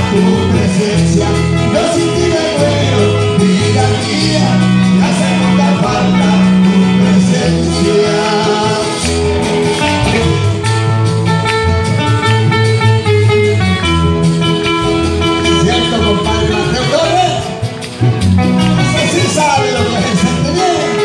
tu presencia. Yo sin ti me muero, vida mía, me hace mucha falta tu presencia. ¿Cierto, compadre Mateo Torres? No sé si sabe lo que es el sentimiento.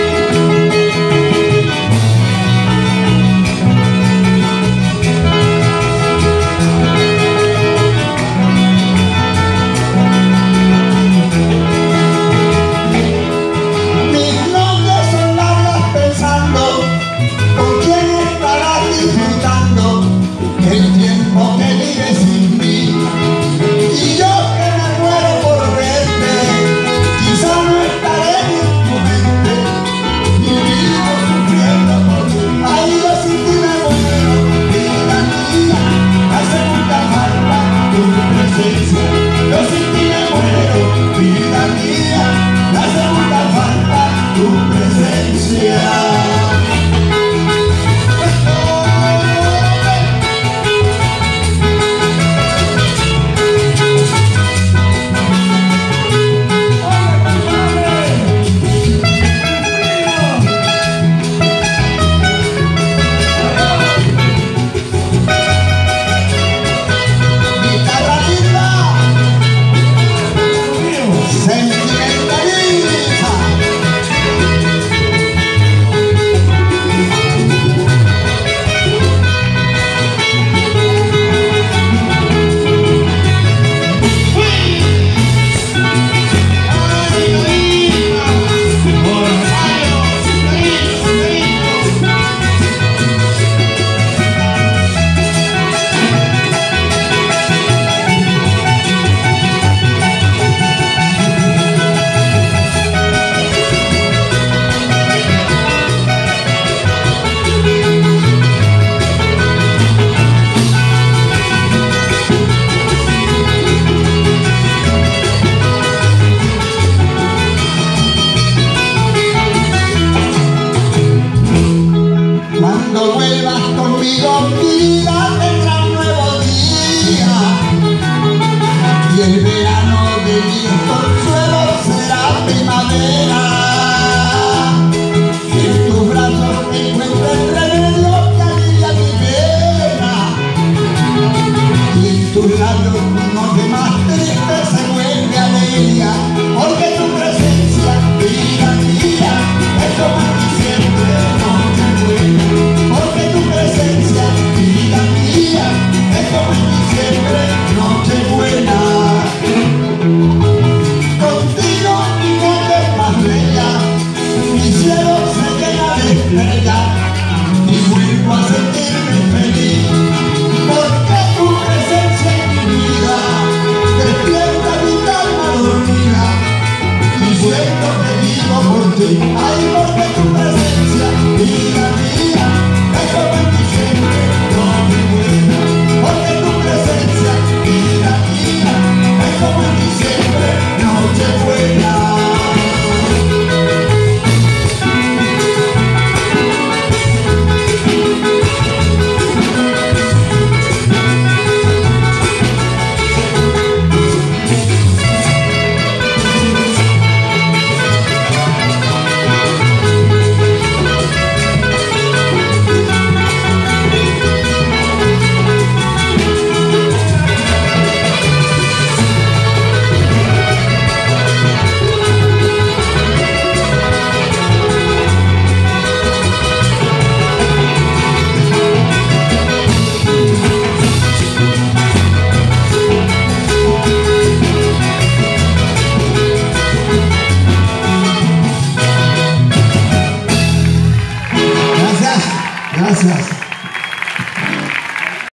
Mis noches son largas pensando con quién estarás disfrutando el tiempo que vives sin mí. Y yo que me muero por verte, quizá no estaré ni en tu mente, ni vivo sufriendo por ti. Ay, yo sin ti me muero, vida mía, hace mucha falta tu presencia. Yo sin ti me muero, vida mía, hace mucha falta tu presencia. Cuando vuelvas conmigo, mi vida tendrá un nuevo día, y el verano de mi consuelo será primavera. En tus brazos encuentro el remedio que alivia mi pena, y en tus labios tu noche más triste se vuelve alegría, porque tu presencia, vida mía, es como en diciembre, noche buena. Porque tu presencia, vida mía, es como en diciembre, noche buena. Contigo mi noche es más bella, mi cielo se llena de estrellas y vuelvo a sentirme feliz. Porque tu presencia en mi vida despierta mi alma dormida y siento que vivo por ti. Ay, porque tu presencia, vida mía, es como en diciembre, noche buena. Porque tu presencia, vida mía, es como en diciembre, noche buena. Gracias.